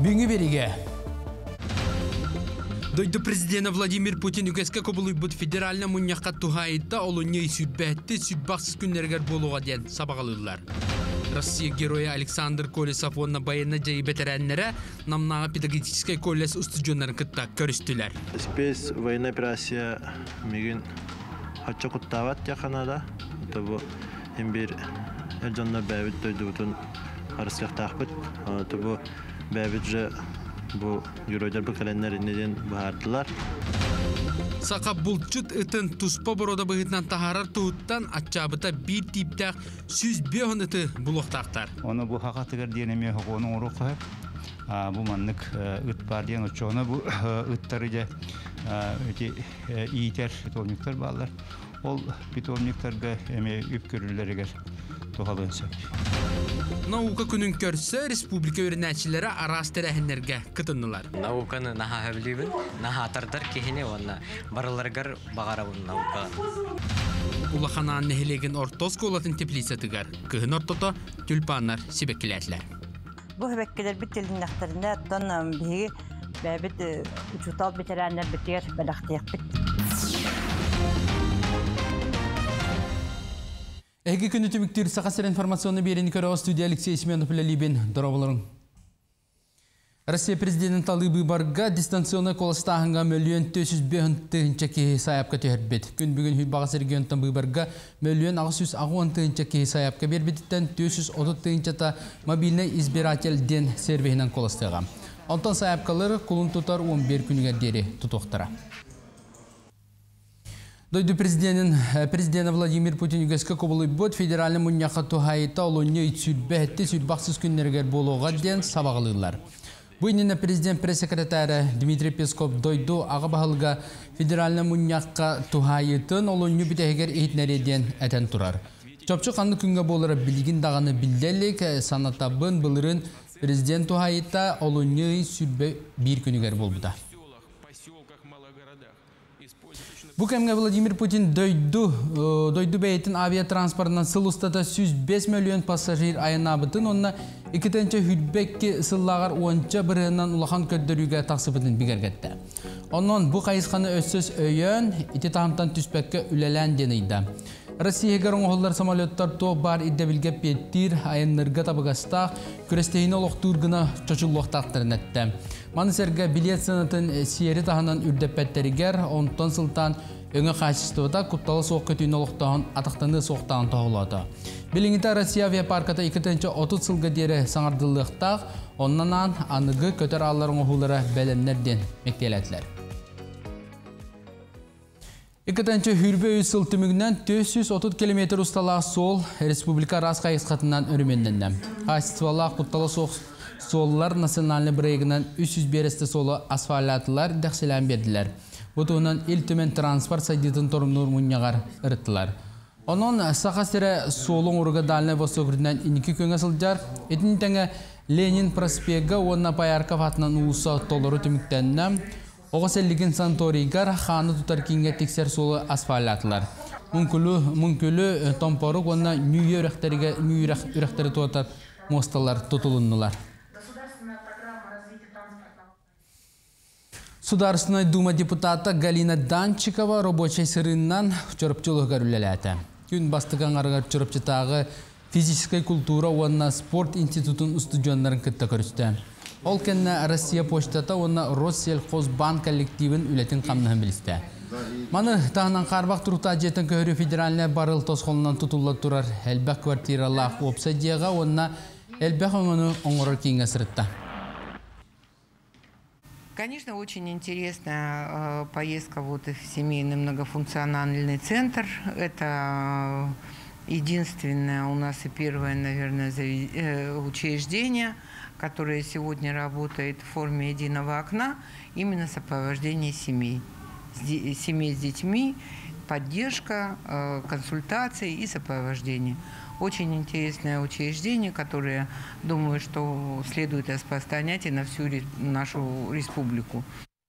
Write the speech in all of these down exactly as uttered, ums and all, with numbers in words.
Büngü berige. Дойду президент Владимир Путин үкеске көбілік федеральна мұньяққа тұхайытта олуне сүрбәтті сүрбақсыз күннергер болуға ден сабағалылар. Россия героя Александр Колесов онна байына жайы бетерәннері намнаға педагогический коллес устуджонларын кытта көрістілер. Спец военная операция меген хатча құттават яқанада. Тобу ембер әлжанна бәбіт дойду бұтын арысқақ тақпыт. Тобу бәбіт же bu yürüyler bu kalenderinde bağırdılar. Saka bulçut ıtın tuspa boroda bıhıtnan taharar tuğuttan açabıta bir tipte süz bir ıtı buluqtaqtar. Onu bu hakatıgar diyenemeye onu oru koyar. Bu manlık ıt var diyen uçağına bu ıttarıca iyiter pitolnikler bağlar. Ol pitolniklerge eme üpkürüleriger tohalığın söp. Nauka günün körse Respublika öğrenicileri aras terehenlerge kıtındılar. Naukаны naha bilibin, naha atardar kehine ona barılargar bağarabın nauka. Ulaxanan nehilegin ortosko olatın teplisatıgar. Kıhın ortoto tülpanlar sibekilerler. Bu hebekkiler bitilin naktarında attan bihi bebet uçutal bitirenler bitiyor belaktiyak bit. Ege günü tümüktür sakasır informasyonu birini köre o stüdyo Alexey Smenov ile Libin dorobaların. Rusya Prezidenti Talıbı Barga distansiyona kolastağınga milyon dört yüz beş tığınçaki sayapka tüherbet. Gün bugün Hübağası regiontan Barga milyon altı yüz on tığınçaki sayapka berbetitten dört yüz otuz tığınçata mobilne izbiratelden servihinden kolastağım. Ondan sayapkaları kulun tutar on bir günüge deri tutuqtara. Дойду президент президент Владимир Путин үгеске көбілі бұд федеральны мұньяқа тұхайыта олуне сүрбәтті сүрбақсыз күннерге болуға ден сабағылылар. Бұйнына президент пресс-секретары Дмитрий Песков дойду аға бағылға федеральны мұньяқа тұхайытын олуне бүтәгер ейтнереден әтен тұрар. Чопчы қанды күнге болыры білген дағаны білдерлік санатабын бұлырын президент тұхайыта олуне сүрбе бір күнігер болбыда. Bu kemge Vladimir Putin doydu doydu beytin aviatransportdan sıl ustada yüz beş milyon pasajir ayınabıtın onna ikitinci hüdbekki sıllağar onca bırığından ulağan köddörüge taksıbıtın bigergette. Ondan bu kayıskanı özsüz öyön iti tahamtan tüspekke ülelen deneydi. Rusya garın oğullar samolyotlar toğ bar idde bilge pettir ayınlarga tabıgastaq kürestehine oluqturguna çoçulluqtaqtırın etti. Manısırga bilet sanatın siyeri tahanan ürdepetteriger ondan sıltan öňe kaçıştıvda kuttalı soğuk kötüğün oluqtağın ataqtanı soğuqtağın toğuladı. Bilingite Rusya aviaparkata ikinci otuz sılga deri sanardıllıqtaq ondan anıgı köter ağların oğullara belenlerden mektelediler. İkinci hürbe üsül tümüğünden dört yüz otuz kilometre ustalığa sol Respublika Raska Yıskatından örümendenden. Hasitvallah kuttalı soğuk sollar nasyonalni breyiginden üç yüz bereste solu asfaltlatılar däksilen berdiler. Butuğundan il tümen transport saydıtın torumnur munyagar ırıttılar. Onun sakasire solun uruga dalne Vostokrinden iniki köňe sıljar. Etin tenge Lenin prospega onna payarka fatnan usa toluru tümüktennem. Oğuz elligin santorigar xanı tutar kinge tekser solu asfaltlatılar. Munkulu munkulu tomporuk onna nüye ürekteriga nüye ürekteri tutar mostalar tutulundular. Сударственная дума депутата Галина Данчикова рабочий сырыннан чорыпчылыгар үлеләті. Күн бастыган арыгар чорыпчытағы физическая культура онна спорт институтын устудионларын кытта көрісті. Ол кенне Россия почтата онна Россельхозбанк коллективін үлетін қамнығын білісті. Маны тағынан қарбақ тұрықта жетін көрі федеральне барыл тосқолынан тұтулы тұрар әлбәк квартиралақ опса деға онна әлбәк оңыны оңырыр кейінге сырытта. Конечно, очень интересная э, поездка вот в семейный многофункциональный центр. Это единственное у нас и первое, наверное, э, учреждение, которое сегодня работает в форме единого окна, именно сопровождение семей. Семей с детьми, поддержка, э, консультации и сопровождение. Очень интересное учреждение, которое, думаю, что следует распространять и на всю нашу республику.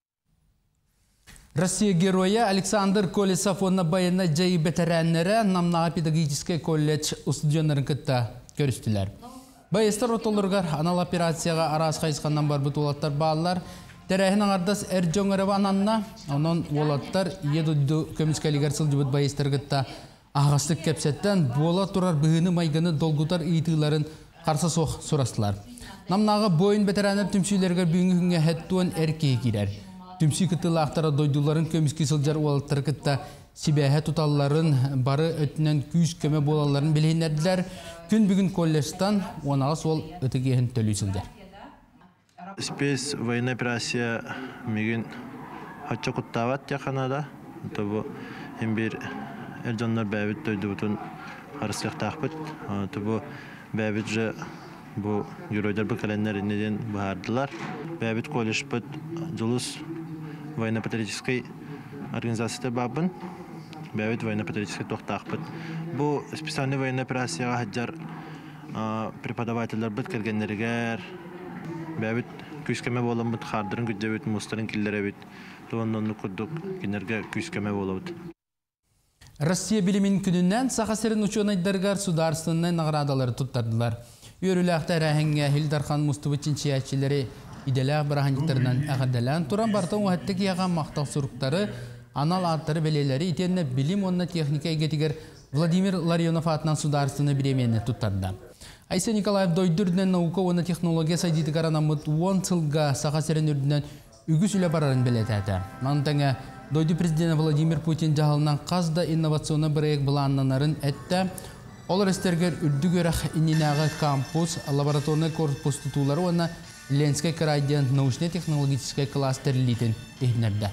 Россия героя Александр Колесов онна байына жайы бетерәннері намнаға педагогический колледж устудионларын кытта көрістілер. Байыстар отолыргар анал операцияға арас қайысқаннан бар бұтулаттар бағалар. Тәрәхін аңардас әр жоңырыва ананна, онын олаттар едуду көміскалигар сылжыбыт байыстарғытта ағастық кәпсеттен бола тұрар бұғыны майгыны долгутар иетігілерін қарсы соқ сұрастылар. Намнаға бойын бетерәнер түмсүйлергер бүгінгі күнге әттуан әркеге керер. Түмсүй күттілі ақтара дойдуларын көміскі сылжар олаттар күтті сибәхә тұталыларын бары өтінен күйіс көме болаларын білейіндерділер. Күн бүгін колледжтан онағыз ол өтігейін төлі сылдар. Спец военная операция мигин хача куттават яканада. Тобу эмбир элжоннор бәбит тойдубутун арыскак тахпыт. Тобу бәбит же бу геройдар бу календаринеден бардылар. Бәбит колледжпыт жулус военно-патриотической организацияда бабын. Бәбит военно-патриотической тохтахпыт. Бу специальный военная операцияга хаджар преподавательлар бит келгеннергер. Бәбит күскеме болам бит хардырын күддебит мустарын киллере бит. Туоннонну курдук кинерге күскеме болабыт. Россия билимин күнүнөн сахасырын ученыйдаргар сударственный наградалары туттардылар. Үйрүләктә рәһәнгә Хилдархан Мустубычын чиячиләре иделәк бараханҗиттарынан әгәдәлән туран бартын вахаттык яган мактал суруктары, анал аттары белеләре итенне билим онна техника игетигер Владимир Ларионов атынан сударственный премияны туттарды. Айса Николаев дойдурден наука оны технология сайдиты каранамыт он сылга сахасырын үрдінен үгіс үлі барарын білетәді. Мантаңа дойду президент Владимир Путин жағылынан қазда инновационны проект бұланнанарын әтті. Олар істергер үрдігерах ининағы кампус, лабораторный корпус тұтулары оны Ленскай крайден научно-технологический кластер литін ехнерді.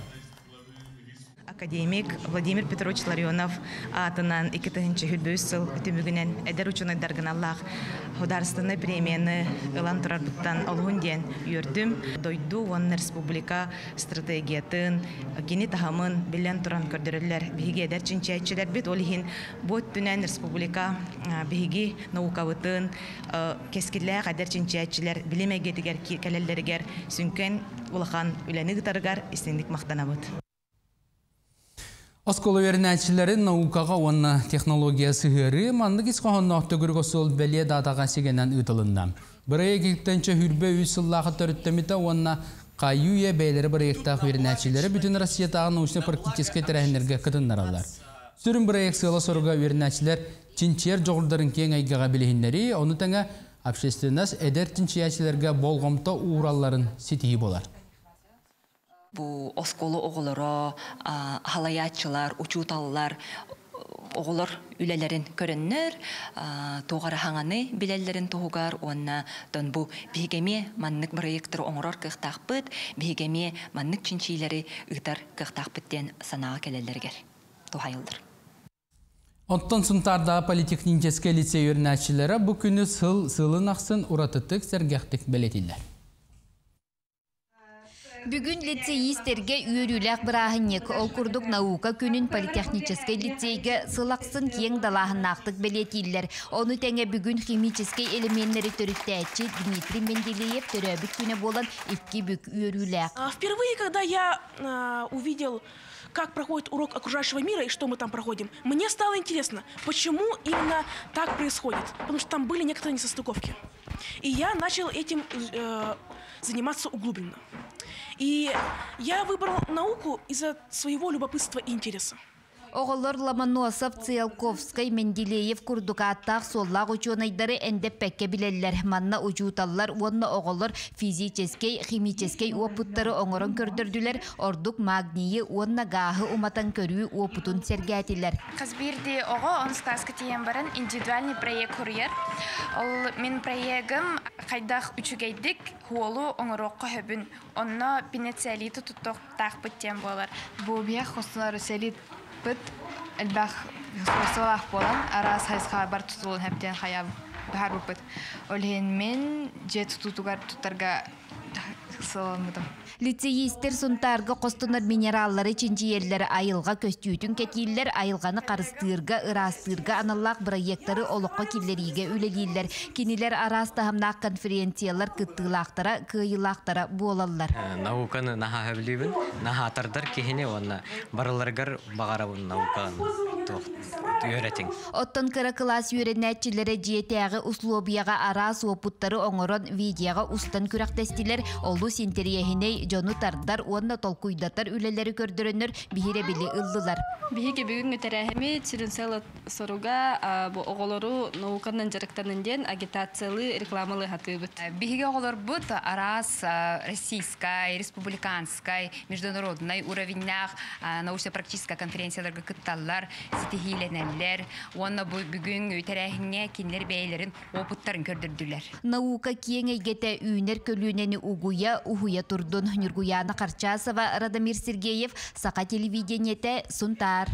Академик Владимир Петрович Ларионов атынан эки тыгынчы хүлбөс сыл өтүмүгүнен эдер учуныйдаргын Аллах Ходарственный премияны ылан турарбыттан олуун ден үйөрдүм. Дойду он республика стратегиятын кини тахамын билен туран көрдөрөлөр. Биги эдер чинчайчылар бит олихин бот түнен республика биги наукабытын кескилле кадер чинчайчылар билемегетигер келеллергер сүнкен улахан үлени гытаргар истиндик мактанабыт. Осколы вернәтчілері наукаға онна технология сығыры мандық исқоғынна оқтығырғы сол бәле датаға сегенен ұтылында. Бірайы кектенші хүрбе үйсіллағы төріттеміті онна қайуе бәйлері бірайықтағы вернәтчілері бүтін Россиятағы научно-практическай тәрәхінерге қытындар алар. Сүрін бірайық сылы сұрға вернәтчілер чинчер жоғырдарын кең айгаға білігіндері, оны тәңі общественность әдер чинчиячілерге болғымта уғраларын сетейі болар. Bu oskolu oğulları, halaятчылар, учуталлар, oğullar ülelerin körünür, toğara hangаны bilellerin toğugar, onna don bu bihigemi manlık proyektörü oğurar kıhtaqbıt, bihigemi manlık çinçileri ıtar kıhtaqbıtten sanağa kelellerger. Toğayıldır. Ondan suntarda Politekniçeske lisey öğrençilere bu günü sıl sılın aksın uratıtık sergahtık belediler. Бүгін лицеистерге үйөрүләк бирахыннек ол курдук наука күнін политехнический лицейге сылақсын кең далахыннақтық белетилер. Оны тәңе бүгін химический элементтері төріттәтчі Дмитрий Менделеев төрәбіт күні болан икки бүк үйөрүләк. Впервые, когда я а, увидел, как проходит урок окружающего мира и что мы там проходим, мне стало интересно, почему именно так происходит. Потому что там были некоторые несостыковки. И я начал этим э, заниматься углубленно. И я выбрал науку из-за своего любопытства и интереса. Оғылыр Ломоносов, Циолковскай, Менделеев курдукаттақ соллақ ученыйдары әндеп пәкке білелер. Манна учуталлар, онна оғылыр физический, химический опыттары оңырын көрдірділер. Ордук магнийі, онна гағы уматан көрі опытын сергәтілер. Қазбирді оғы онстасқы тиен барын индивидуальный проект құрыер. Ол мен проектім қайдақ үчігейдік, хуолу оңырыққа хөбін. Онна пенециалиты тұттық тақпыт тен болар. Бұл бия қосынары сәлит бит элбах сосалах болан арас хайсха бар тутулун хептен хаяб бахар бит олен мен же тутугар тутарга соламдым. Лицеистер сунтарга костунар минераллары чинчиерлери айылга көстүүтүн кетииллер айылганы карыстырга ырастырга аналлак проекттары олокко киллериге үлелииллер. Кинилер арастахамнак конференциялар кыттылактара кыйылактара болаллар. Науканы наха хәблибин, наха атардар кихине онна барыларгар багарабын науканы. үйрәтең. Оттон кыра класс үйренәтчиләре җиетәгы условияга арас опуттары оңорон видеога устан күрәктәстиләр. Олу синтерияһиней жону тардар онна толкуйдатар үлеләре көрдөрөннөр биһире били ыллылар. Биһиге бүгүн терәһми Чиринсел соруга бу оголору науканын жарыктанынден агитациялы рекламалы хатыбыт. Биһиге оголор бут арас российской, республиканской, международной уровенях научно-практическая конференцияларга кытталлар, ситихиленеллер, онна бүгүн терәһине кинлер бәйләрен опыттарын көрдөрдүләр. Наука киеңейгете үйнер көлүнени угуя ухуя турдун Нургуяна Карчасова, Радамир Сергеев, Сака телевидениете Сунтар.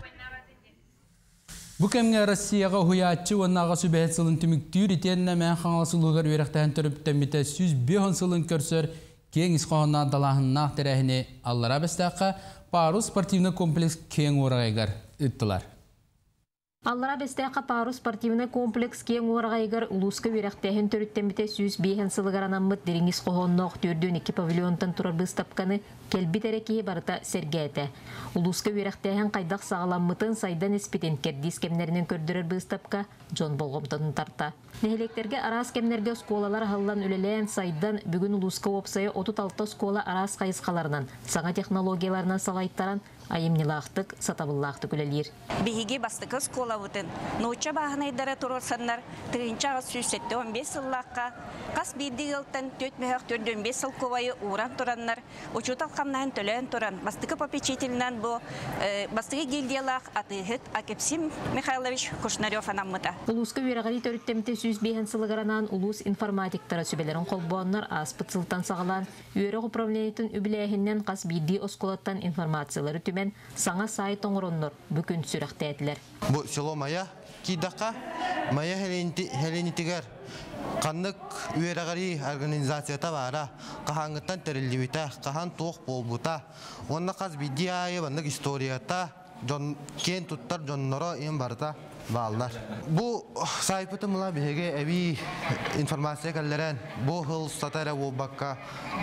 Бу кемге Россияга хуячы оннага сүбәт сылын түмүктүр итенне мен хаңалсылыгар үрәктән төрүптән бите сүз беон сылын көрсөр кең исқонна далаһынна терәһине аллара бестәкка Парус спортивный комплекс кең орагайгар ыттылар. Аллара бестәкка Парус спортивный комплекс кең орагайгар улуска үрәктәһен төрүттән бите сүз беон сылыгар анаммыт дириңис кохоннок түрдүн iki павильонтан турар быстапканы келбитереки барта сергәте. Улуска үрәктәһен кайдак сагаламмытын сайдан эспитен кердис кемнәреннән көрдөрөр быстапка Джон Болгомтан тарта. Нехелектерге арас кемнәргә сколалар халлан үлелән сайдан бүгүн улуска опсая отуз алты скола арас кайыскаларынан, саңа технологияларынан салайттаран айымнилактык, сатабыллактык үлелер. Биһиге бастыкы скола бутын. Ноча баһынайдары турсаннар, тыгынча сүз он беш сыллакка, кас бирди елтан төрт меһак төрт беш сыл ковайы уран тураннар, учутал камнан төлөн туран. Бастыкы попечительнан бу бастыкы гильдиялак атыхыт Акепсим Михайлович Кушнарев анаммыта. Улуска үрәгәли төрттемте сүз беһен сылыгаранан улус информатиктара сүбелерин колбоннар аспыт сылтан сагалан, үрәг управлениятын үбиләһиннән кас бирди осколаттан информациялары түмен саңа сайт оңороннор бүкүн сүрәктәтләр. Бу село Мая кидака Мая Хеленитигер каннык үрәгәли организацията бара. Кахангыттан терилибита, кахан тук болбута. Онна кас бидияе бандык историята Жон кен туттар жонноро ен барта баллар. Бу сайпыты мыла биһиге эби информация каллерен бу хыл статара болбакка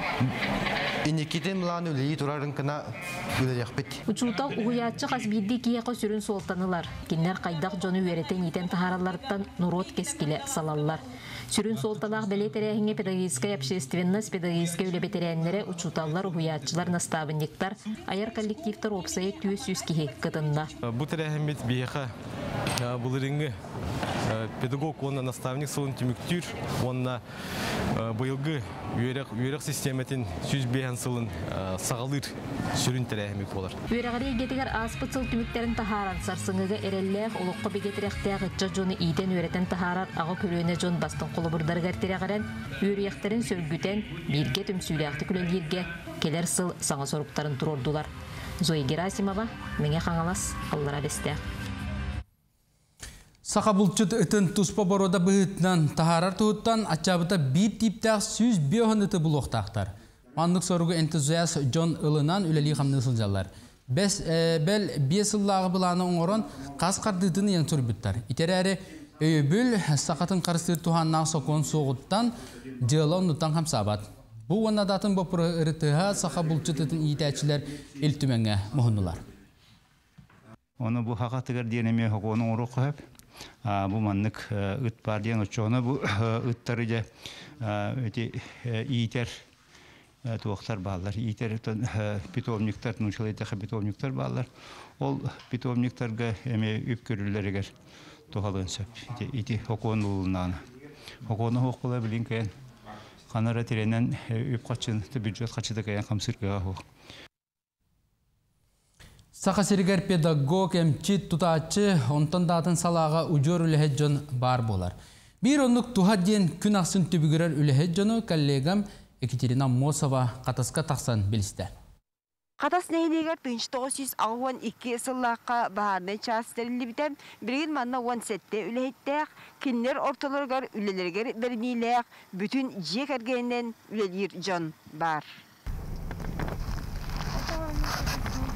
иникитен мылан үлеи турарын кына үлелехпит. Учутал угуячы кас бидди кияка сүрүн солтанылар. Киннер кайдак жону үеретен итен тахаралардан нурот кескиле салаллар. Сүрүн солталах белетерәһиңе педагогическая общественность, педагогическая үлебетерәннәре учуталлар, угуячылар, наставниктар, аяр коллективтар опсайы түйөс сүз кихи кытынна. Бу терәһимет биһиха булырыңы педагог онна наставник сылын түмүктүр, онна быйылгы үйрәк үйрәк систематын сүз беһен сылын сагалыр сүрүн терәһимет болар. Үйрәгәри гетигәр аспыт сыл түмүктерин тахаран сарсыңыга эрелләх олоққа бегетерәхтәгы жожоны иден үйрәтен тахарар ага көрөне жон бастын колобурдаргар терәгәрен үйрәктерин сөргүтен бирге түмсүләхти күлелерге келер сыл саңа соруктарын турордулар. Зоя Герасимова, меңе хаңалас, аллара бесте. Сақа бұлчыт үтін тұспа борода бұғытнан тахарар тұғыттан ачабыта бір типтәқ сүз беғын үті бұл оқтақтар. Мандық соруғы энтузиаст Джон Илынан үлелі қамны сылжалар. Бәл бес ыллағы бұланы оңырын қас қардытын ең түрбіттар. Итер әрі өйбіл сақатын қарыстыр туғаннақ соқуын соғыттан жылауын ұттан қамсабат. Бұл онадатын бұпыры ұрытыға сақа бұлчыт үтін итәчілер үлтіменге мұхынылар. Оны бұл хақатығыр денеме хоқуының ұры қойып, bu manlık ıt var diyen uçağına bu ıtları da öte iyiter tuğaklar bağlar. İyiter pitovnikler, nuşalayda pitovnikler bağlar. Ol pitovniklerge eme üp görürleri ger tuğalın söp. İti hokon bulunağına. Hokonu hokula bilinken kanara trenen üp kaçın, bücret kaçıda kayan kamsırgığa hok. Сақа сергер педагог эмчит тутачы онтон датын салаға ұжор үліхет бар болар. Bir onluk tuha ден күн ақсын түбігірер үліхет жону коллегам Екатерина Мосова қатасқа тақсан білісті. Қатас нәйнегер тынш тоғыз жүз он екі сыллаққа бағарны частерілі бітем, бірген манна он сетте үліхеттәқ, кинлер орталырғар үлелергер бірнейләқ, бүтін жек әргеннен үлелер жон бар.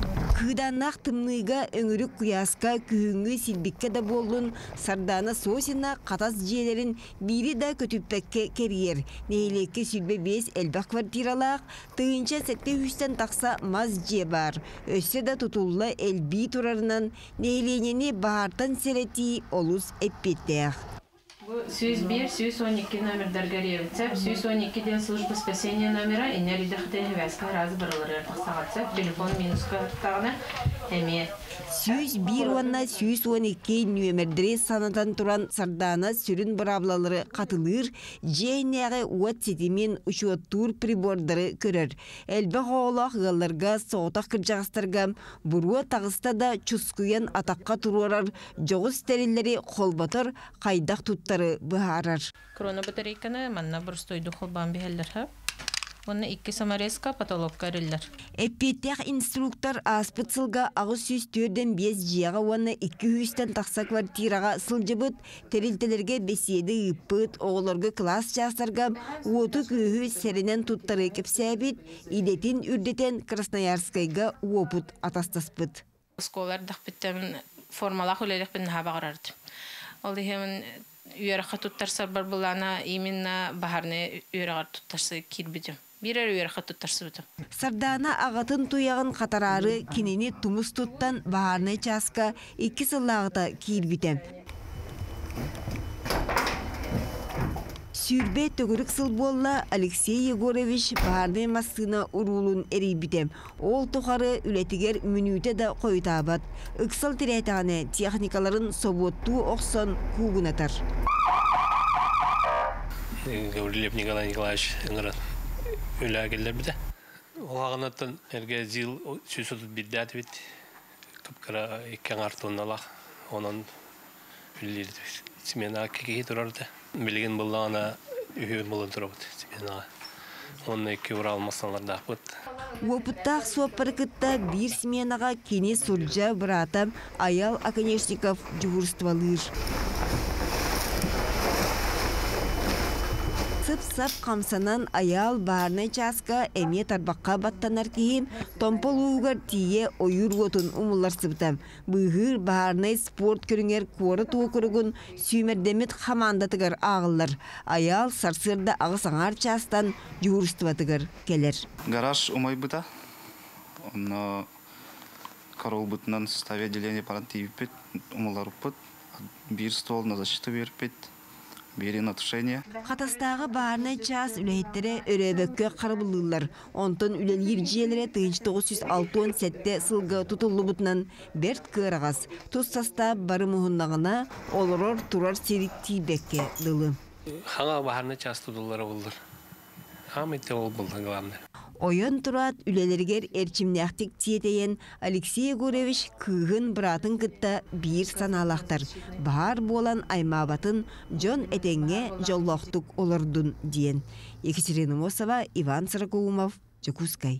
Кыданнах тымныйга өңірік куяска күхіңгі силбикке да болдun Сардана Сосина қатас жиелерін бири да көтүппекке кериер. Нейлекке сүлбе бес элбақ квартиралақ, тыынча сәтте үстен тақса маз же бар. Өссе да тутулла элби турарынан нейленені бағартан серети олус эппеттех. сто один, сто он два номердар горевцеп, сто он два ден служба спасения номера, и не ридахте хвеска раз барылары тақсағатсеп, телефон минуска тағына әме. сто один уанна сто он два нөмердері санатан туран Сардана сүрін бұравлалары қатылыр, жейнеғі уат сетімен ұшуаттур прибордары көрір. Әлбі ғолақ ғаларға соғытақ кіржағыстарға бұруа тағыста да чұскуян атаққа тұруарар, жоғыз тәрелері қолбатыр, қайдақ тұттары бұхарар. Крона батарейканы манна бір стойды қолбан бігелдер. Оны икки самарезка потолокка риллер. Эппеттех инструктор аспыт сылга ағыз сүз төрден бес жияға оны икки хүстен тақса квартираға сылжыбыт, терилтелерге беседі үппыт, оғылырғы класс жастарға уоты күйі серінен туттары кепсәбіт, идетін үрдетен Красноярскайға уопыт атастаспыт. Сколар дақпыттамын формалақ үлелік бін хабағырарды. Ол дегенмен үйеріға туттарса бар бұлана именно бағарны үйеріға туттарса кирбідім. Бирер үйеріға туттарса бұдым. Сардана ағатын туяғын қатарары кенені тумыс туттан бағарны часка екі сыллағыта кирбідім. Сүрбе төгірік сыл болла Алексей Егорович бағарны масына урулун әрейбідем. Ол тұқары үлетігер мүнүйті да қойытабат. Үксал тірәйтағаны техникаларын соботту оқсан кугунатар. Гаврилев Николай Николаевич ыңырат өлі әгелдер біді. Оғағынаттан әрге зил сүз отыз бірді әті бет. Күпкіра еккен артуын алақ. Онын үлілерді семена кекеге тұрарды. Білген бұллағына үйі бұлын тұрабыды семенаға. Онын екі ұра алмасанларда ақпыд. Опыттақ суаппаркытта бір сменаға кене сұрджа бұратам Аял Аконешников жүгірствалыр. Сып-сап қамсанан Аял барны часка әме тарбаққа баттанар кейім томпол уғар тие ойыр отын умылар сыптам. Бұғыр барны спорт көріңер қоры туы көрігін сүймердемет хамандатығар ағылар. Аял сарсырда ағысаңар частан жүгірстватығар келер. Гараж умай бұта. Оны корол бұтынан составе отделение паран тейіппет, умылар ұппет. Bir стол на защиту беріппет. Берен атышения. Қатастағы барны час үләйттері өребекке қарбылылар. Онтын үлелер жиелері тыгынчы тоғыз жүз алтын сәтте сылғы тұтылы бұтынан берт кырағыз. Тұз саста бары мұхындағына олырор тұрар серік тейбекке дылы. Хаңа барны час тұтылары болдыр. Аметте ол болды ғаламды. Ойын тұрат үлелергер әрчімнәқтік тиетейен Алексей Егорович күйін бұратын күтті бір саналақтар. Бар болан аймабатын жон әтенге жоллақтық олырдың дейін. Екатерина Мосова, Иван Саракоумов, Жакускай.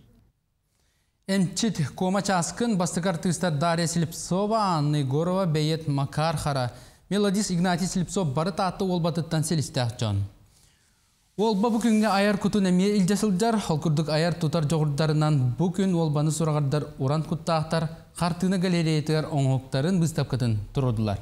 Энчит кома часкын бастыкар тыстар Дарья Слепцова, Анна Егорова, Бейет Макархара. Мелодис Игнатий Слепцов бары татты олбатыттан селістәқ жон. Ол ба бүкінге аяр күтін әме илжасылдар, халкүрдік аяр тұтар жоғырдарынан бүкін ол баны сұрағардар уран күттақтар, қартыны галерейтер оңғықтарын бұстап күтін тұрудылар.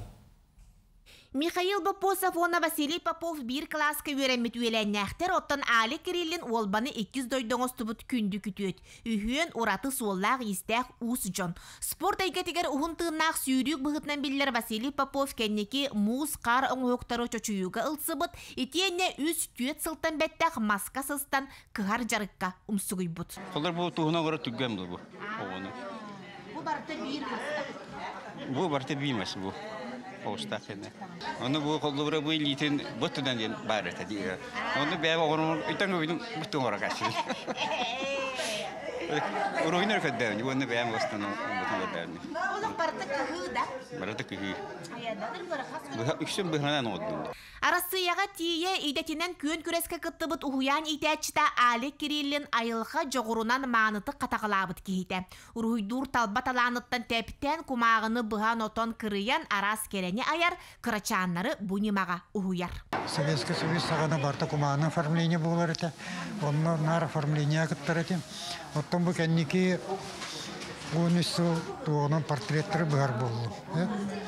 Михаил Бапосов, оны Василий Попов бір класска өремет өйленнәқтер, оттан али керелін олбаны екі жүз дойдоңыз тұбыт күнді күтөт. Үйін ураты суоллақ естәқ ұс жон. Спорт әйгетігер ұғын тыңнақ сүйрік бұғытнан білдер Василий Попов кәннеке мұз қар оңғықтары чочуюға ұлсыбыт, етене үз түйет сылтан бәттәқ маска сыстан кығар жарыққа ұмсығый бұд. Қолдар бұл тұғына ғыра түгген бұл. Бұл барты бір Бұл барты беймес бұл. Оны бұл қолдыбыра бұл елейтін бұттыдан ден бар әті дейі. Оны бәйбі оғырын үйтен өйдің бұттың ора қашын. Уройнар көддәуін, оны бәйбі остан бұттың көддәуін. Олық барты күхі да? Барты күхі. Үксін бұғынан оғыдың. Арасыяға тие идетінен күйін күреске күттібіт ұхуян итәчіта али кириллин айылға жоғырунан маңыты қатағылабыт кейді. Уруйдур талбат аланыттан тәптен кумағыны бұған отон кырыян арас керені аяр, кырачанлары бұнимаға ұхуяр. Советский Союз сағана барта кумағының оформление болар еті. Оның нар оформление күттір еті. Оттан бұл кәннеке он үч сыл туғынан портреттері бар болды.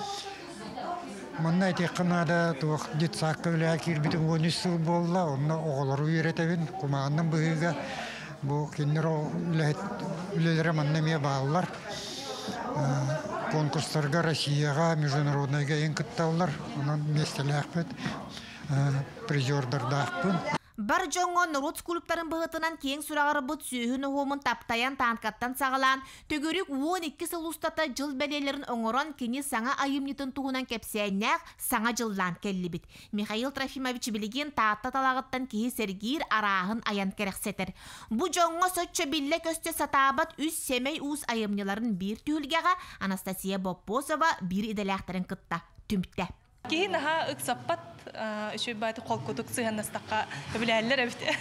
Мұнна әте қынада туық детсаққа өлі әкелбетін он үч сыл болды, онына оғылары үйретебін, құмағанның бұғыға бұл кендер үлелері мұннаме бағылар. Конкурстарға Россияға, международныйға ең күтталар, онын местелі әқпет, призердарды ақпын. Бар жоңон Нұрут клубтарын бұғытынан кең сұрағары бұт сүйіхін оғымын таптаян танкаттан сағалан, төгірік он екі сыл ұстата жыл бәлелерін оңыран кені саңа айымнетін туғынан кәпсәйнәқ саңа жыллан кәлі біт. Михаил Трофимович білеген таатта талағыттан кейі сәргейір арағын аян кәрәқсетір. Бұ жоңға сөтчі білі көсте сатабат үз семей ұз айымныларын бір түйілгеға Анастасия Боппосова бір иделәқтірін күтті түмтті. Кейін аға ұқсаппат үші бәйті қол көтік сығаннастаққа біләлілер әбіті.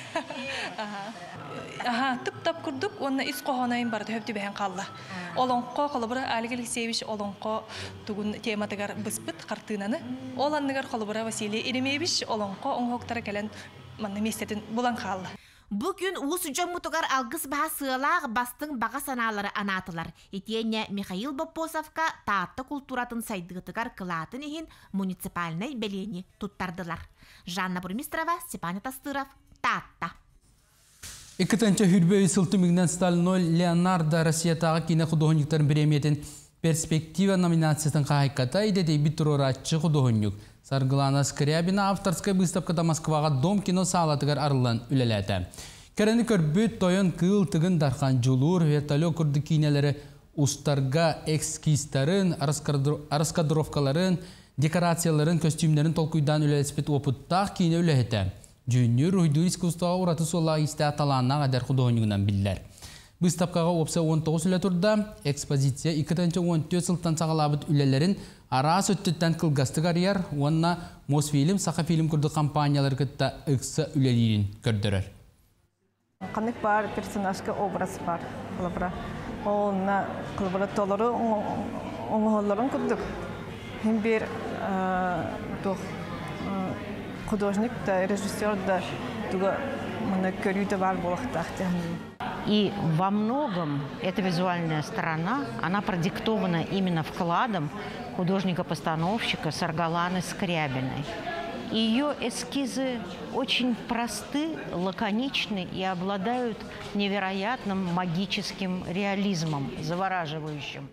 Тұп-тап күрдік, онына іс қоғанайын барды хөпті бәйін қалды. Олонқо қолыбыра әлігілік сейбіш олонқо тұғын тематығар бұспыт қартынаны. Оланныгар қолыбыра Василий Иремейбіш олонқо оңғоқтары кәлін манны местетін бұлан қалды. Бүгін ұсы жомутугар алгыс баға сығалақ бастың баға саналары анатылар. Етене Михаил Боппосовка таатты культуратын сайдығытыгар кылатын ехін муниципальный бәлені тұттардылар. Жанна Бурмистрова, Степан Тастыров, таатта. Екітінші хүрбөй сылтымыңнан Сталиной Леонардо Россиятағы кине құдығынықтарын премиятын перспектива номинациясын қағайқата едеді бітіроратчы құдығынық. Саргылана Скрябина авторская выставкада Москваға дом кино салатыгар арылан үлеләті. Кәріні көрбөт тойын кыл тыгын дархан жулур, вертолет күрді кинелері устарға экскистарын, раскадровкаларын, декорацияларын, костюмлерін толкуйдан үлелеспет опыттақ кине үлеләті. Жүйінер ұйду искусстаға ураты солға исті аталанна ғадар құдығынығынан білдер. Выставкаға опса он тоғыз үлі тұрда, экспозиция екі он төрт сылттан сағалабыт үлелерін арас өттіттен кылгастық арияр, онына Мосфильм, Сақа фильм күрді компаниялар күтті ұқсы үлелерін көрдірір. Қанық бар персонажка образ бар. Онына қылбыра толыры оңғыларын күрдік. Хем бір художник да, режиссер да бар болықтақты. И во многом эта визуальная сторона, она продиктована именно вкладом художника-постановщика Саргаланы Скрябиной. Ее эскизы очень просты, лаконичны и обладают невероятным магическим реализмом, завораживающим.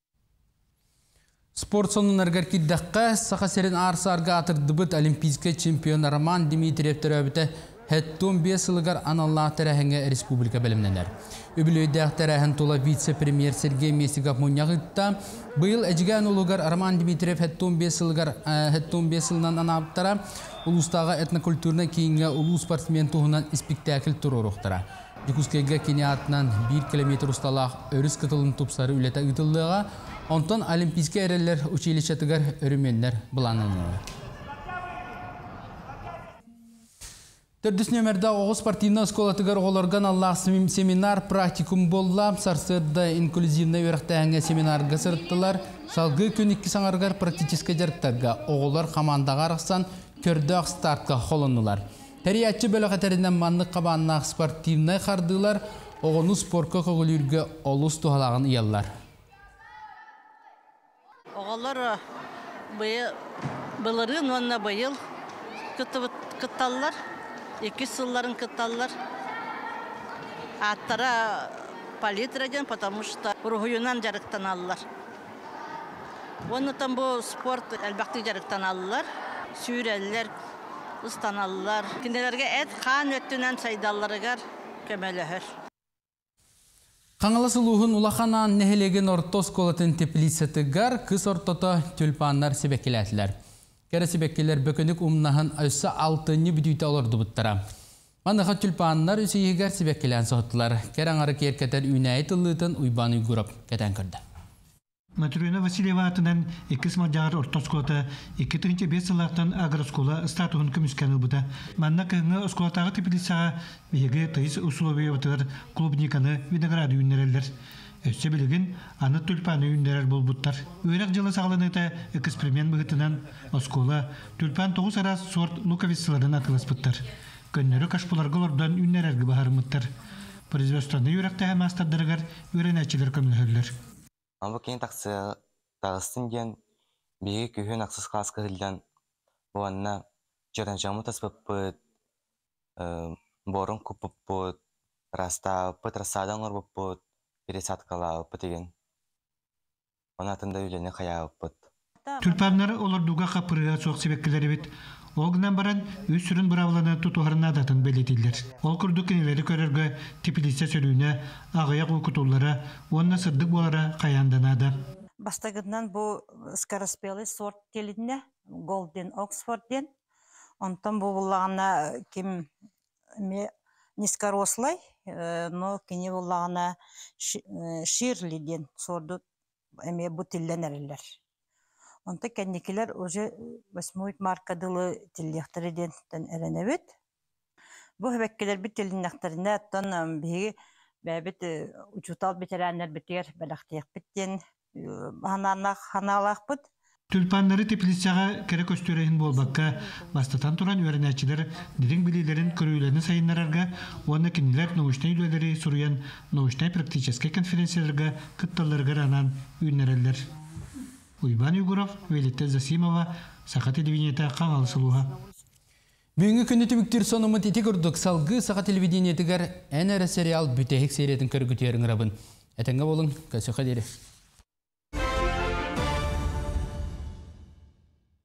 Спорт сонун аргаркиддаққа сақасерін арсы-арға атырдыбыт олимпийский чемпион Роман Дмитриев төрәбіті Хэттон бес сылыгар аналлах тәрәхіңе республика бәлімненер. Өбілөйдәқ тәрәхін тола вице-премьер Сергей Месиков мұнияғытта бұйыл әжіген олығар Роман Дмитриев Хэттон бес сылынан анаптара ұлыстағы этнокультурна кейінге ұлу спортсмен тұғынан спектакль тұрыр ұқтыра. Жүкіскеге кенеатынан бір километр ұсталақ өріс кытылын тұпсары үлеті ұйтылдыға, онтан олимпийский әрелер училищетігер өріменлер бұланынығы. Төрдіс нөмірді оғыз спортивна сколатығар оғыларған Аллах семинар практикум болла, сарсырда инклюзивна өріқтәңе семинарға сырттылар, салғы күн екі саңарғар практическа жарықтарға оғылар қамандаға арықсан көрдіғ стартқа қолынылар. Тәриятчы бөлі қатарынан маңлық қабаннақ спортивнай қардылар, оғыны спортқа қоғылырге олыс туғалағын иялар. Оғылар бұлырын онына бұйыл күтталылар, екі сылларын күтталылар. Аттара палитраден, потому что ұрғыюнан жарықтан алылар. Онытан бұл спорт әлбақты жарықтан алылар, сүйрелілер, ұстаналылар. Кендерге әт қан өттінен сайдаларығар көмеліғір. Қаңыласы луғын улақанан нәхелеген ортос колатын теплицетігар кыз ортота тюльпандар себекеләтілер. Кәрі себекелер бөкінік ұмнағын өсі алтыны бүдүйті олырды бұттыра. Манығы тюльпандар өсі егер себекелән соғыттылар. Кәрі аңары керкетер үйнәйт ұлытын ұйбаны үйгұрып кәтен көрді. Матрюна Васильева атынан екі смарджағыр ортосколата екі тығынчы бес сылақтан агроскола статуын көміскәні бұда. Манна күйіңі осколатағы теплицаға бейгі тайыз условия бұтығыр клубниканы винограды үйінерелдер. Өссе білігін аны тюльпаны үйінерер бол бұттар. Өйрақ жылы сағыланыта эксперимент бұғытынан оскола тюльпан тоғыз арас сорт луковицаларын атылас бұттар. Көннері кашпыларғы лордан үйінерергі бағарымыттар. производственный юрактаһа мастардырыгар үйренәчилер көмөлһөллөр. Амбы кен таксы тагыстын ген биги күһөн аксыз класска хилден буанна жерен жамы таспыппыт борун куппыппыт раста пытрасадан орбыппыт пересадкалааппыт деген. Онатында үйлене каяаппыт. Түлпаннары олордуга капырыга соқ себеккелери бит. Олгынан баран үз сүрін бұравланы тұтуғарына датын белетилер. Ол күрді кенелері көрерге тепилисе сөрүүнө ағаяқ оқытулары, онна сырдық болара қаянданады. Бастагыдынан бұл скороспелый сорт теліне, Golden Oxford'ден. Онтан бұл бұлағына кем низкорослай, но кене бұлағына Ширлиден сорды әме бұтылдан әрілер. Онта кәннекелер уже восьмой маркадылы теллехтерден әренебет. Бу хәбәккелер бит телнехтерне тан биге бәбит учутал ветераннар битер бәләхтәк биттен хананак ханалак бит. Түлпаннары теплицага керек өстөрөһүн болбакка бастатан туран үйренәчилер дидин билилерин көрүүлөрүн сайыннарга, оны кинилер научный үйлөрү суруян научный практический конференцияларга кытталарга ранан үйнәрелер. Уйбан Югуров, Велита Засимова, Саха телевидениета Камал Сулуха. Бүгінгі күнді түбіктер сонымы теті көрдік салғы Саха телевидениетігер ән әрі сериал бүтәхік сериетін көргітерін рабын. Әтіңгі болың, көсіқі дері.